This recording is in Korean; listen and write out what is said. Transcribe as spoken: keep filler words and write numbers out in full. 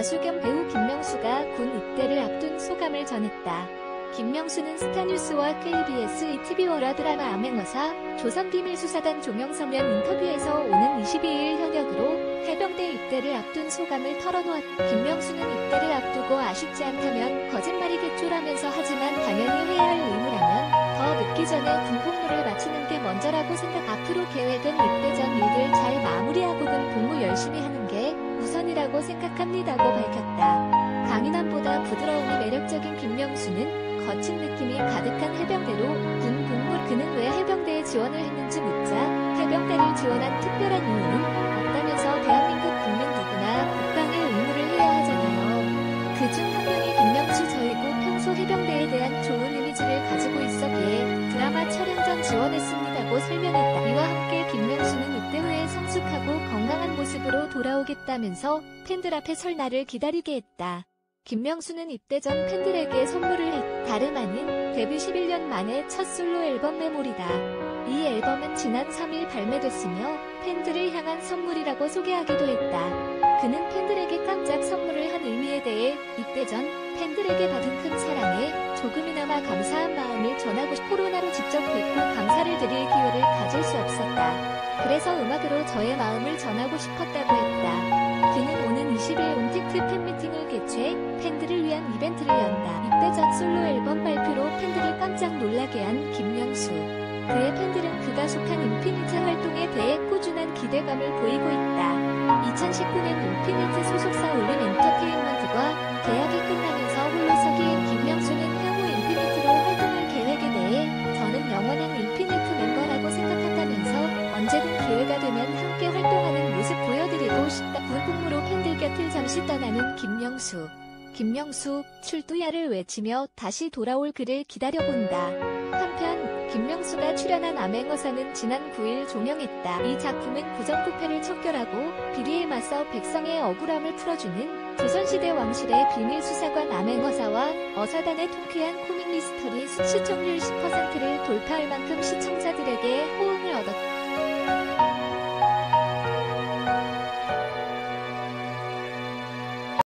가수 겸 배우 김명수가 군 입대를 앞둔 소감을 전했다. 김명수는 스타뉴스와 케이비에스 이티비 월화 드라마 암행어사, 조선비밀수사단 종영서면 인터뷰에서 오는 이십이일 현역으로 해병대 입대를 앞둔 소감을 털어놓았다. 김명수는 입대를 앞두고 아쉽지 않다면 거짓말이겠죠라면서 하지만 당연히 해야 할 의무라면 더 늦기 전에 군 복무를 마치는 게 먼저라고 생각. 앞으로 계획된 입대 전 일들 잘 마무리하고군 복무 열심히 하는 게 우선이라고 생각합니다고 밝혔다. 강인함보다 부드러움이 매력적인 김명수는 거친 느낌이 가득한 해병대로 군 복무. 그는 왜 해병대에 지원을 했는지 묻자 해병대를 지원한 특별한 이유는 없다면서 대한민국 국민 누구나 국방의 의무를 해야 하잖아요. 그중 한 명이 김명수 저이고 평소 해병대에 대한 좋은 이미지를 가지고 있었기에 드라마 촬영 전 지원했습니다고 설명했다. 이와 함께 김명수는 입대 후에 성숙하고 건강한 모습으로 돌아오겠다면서 팬들 앞에 설 날을 기다리게 했다. 김명수는 입대 전 팬들에게 선물을 했다. 다름 아닌 데뷔 십일 년 만에 첫 솔로 앨범 메모리다. 이 앨범은 지난 삼일 발매됐으며 팬들을 향한 선물이라고 소개하기도 했다. 그는 팬들에게 깜짝 선물을 한 의미에 대해 입대 전 팬들에게 받은 큰 사랑에 조금이나마 감사한 마음을 전하고 싶. 코로나로 직접 뵙고 감사를 드릴 기회를 가질 수 없었다. 그래서 음악으로 저의 마음을 전하고 싶었다고 했다. 그는 오는 이십일 온택트 팬미팅을 개최해 팬들을 위한 이벤트를 연다. 입대 전 솔로 앨범 발표로 팬들을 깜짝 놀라게 한 김명수. 그의 팬들은 그가 속한 인피니트 활동에 대해 꾸준한 기대감을 보이고 있다. 이천십구년 인피니트 소속사 올림 엔터테인먼트와 계약이 끝나면서 홀로 서기인 김명수는 향후 인피니트로 활동할 계획에 대해 저는 영원한 인피니트 멤버라고 생각한다면서 언제든 기회가 되면 함께 활동하는 모습 보여드리고 싶다. 군 복무로 팬들 곁을 잠시 떠나는 김명수. 김명수 출두야를 외치며 다시 돌아올 그를 기다려본다. 한편 김명수가 출연한 암행어사는 지난 구일 종영했다. 이 작품은 부정부패를 척결하고 비리에 맞서 백성의 억울함을 풀어주는 조선시대 왕실의 비밀수사관 암행어사와 어사단의 통쾌한 코믹 미스터리. 시청률 십 퍼센트를 돌파할 만큼 시청자들에게 호응을 얻었다.